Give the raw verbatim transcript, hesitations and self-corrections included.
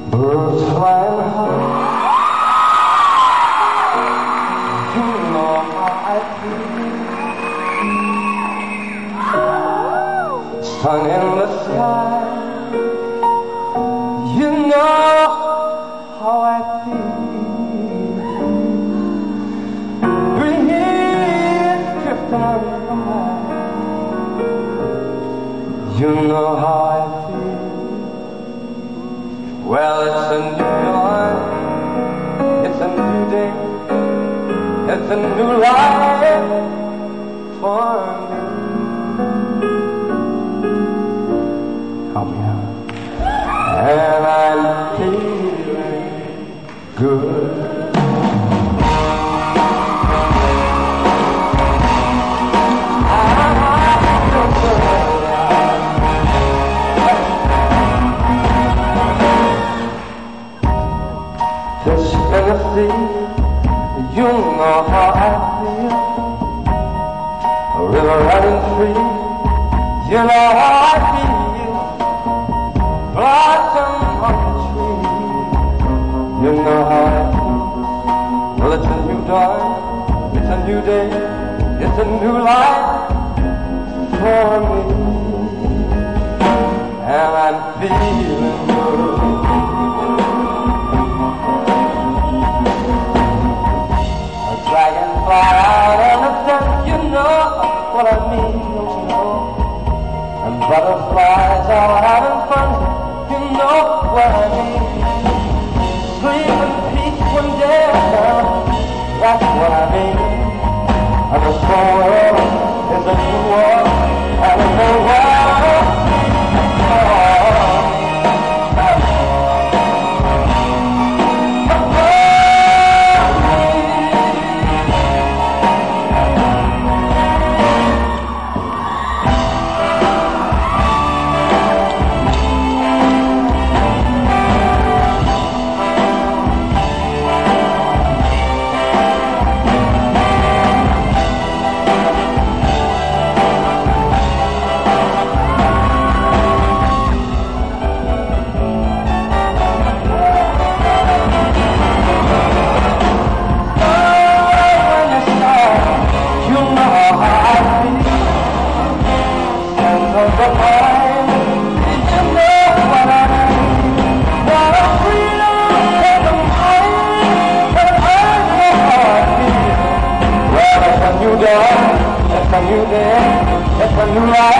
Birds flying high, you know how I feel. Sun in the sky, you know how I feel. Breeze drifting on by, you know how I feel. Well, it's a new dawn, it's a new day, it's a new life for me. Help me out. And I'm feeling good. Fish in the sea, you know how I feel. A river running free, you know how I feel. Blossom on the tree, you know how I feel. Well, it's a new dawn, it's a new day, it's a new life for me. And I'm feeling good. Dragonfly out in the sun, you know what I mean, don't you know? And butterflies all having fun, you know what I mean. Sleep in peace one day now, that's what I mean. And the whole world is a new world, and a new world. Oh. It's a new day, it's a new life.